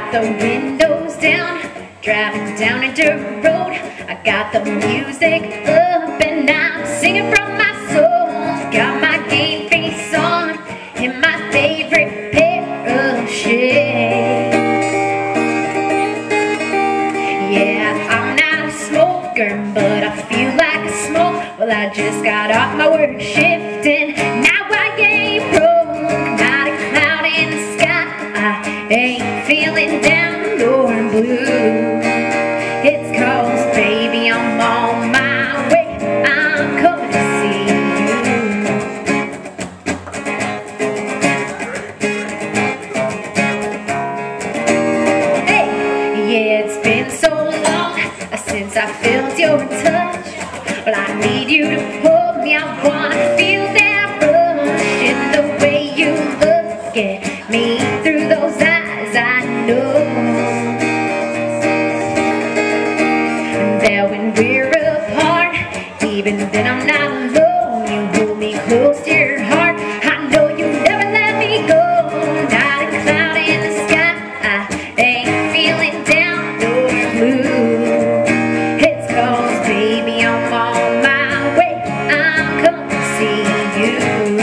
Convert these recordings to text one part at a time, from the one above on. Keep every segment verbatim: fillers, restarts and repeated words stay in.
got the windows down, driving down a dirt road. I got the music up and I'm singing from my soul. Got my game face on in my favorite pair of shades. Yeah, I'm not a smoker, but I feel like a smoke. Well, I just got off my work shift and now I ain't broke. Not a cloud in the sky, I ain't feeling down nor blue. It's 'cause, baby, I'm on my way. I'm coming to see you. Hey, yeah, it's been so long since I felt your touch. Well, I need you to hold me. I wanna feel that rush in the way you look at me through those eyes. I know that when we're apart, even then I'm not alone. You hold me close to your heart. I know you never let me go. Not a cloud in the sky, I ain't feeling down nor blue. It's 'cause, baby, I'm on my way. I'm coming to see you.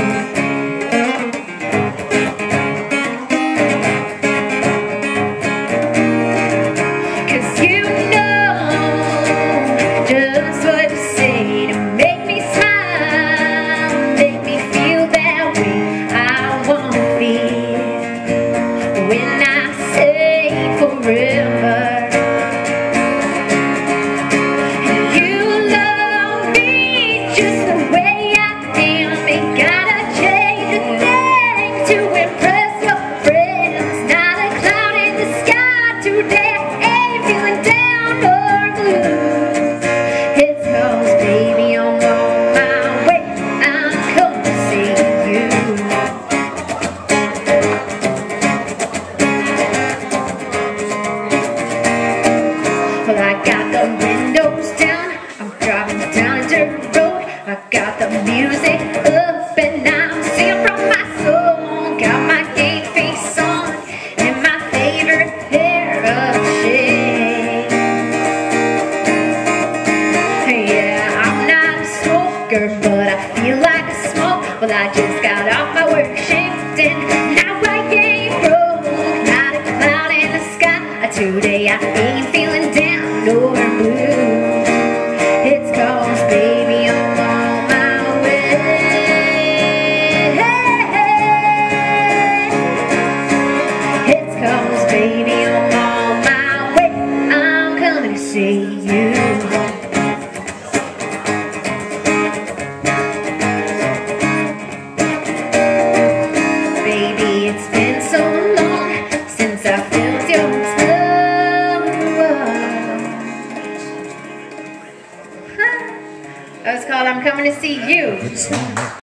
Well, I got the windows down, I'm driving down a dirt road. I got the music up and I'm singing from my soul. Got my game face on and my favorite pair of shades. Yeah, I'm not a smoker, but I feel like a smoke. Well, I just got off my work shift and now I ain't broke. Not a cloud in the sky, today I ain't feeling down nor blue. It's 'cause, baby, I'm on my way. It's 'cause, baby, I'm on my way. I'm coming to see you. Baby, it's been so long since I felt your touch. That was called I'm Coming to See You.